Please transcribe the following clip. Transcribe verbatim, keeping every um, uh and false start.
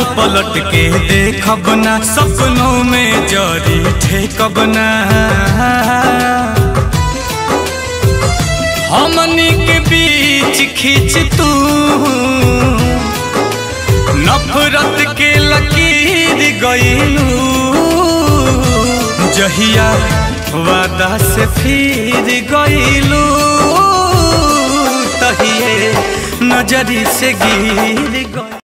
पलट के देखब ना, सपनों में जरी ठेकब ना। हमनी के बीच खींच तू नफरत के लकीर गईलू, जहिया वादा से फिर गईलू तहिए नजरी से गिर गई।